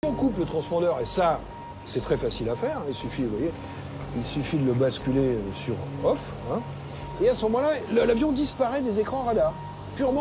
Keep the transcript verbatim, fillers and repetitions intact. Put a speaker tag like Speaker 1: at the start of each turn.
Speaker 1: On coupe le transpondeur, et ça, c'est très facile à faire. Il suffit, vous voyez, il suffit de le basculer sur off. Hein, et à ce moment-là, l'avion disparaît des écrans radars.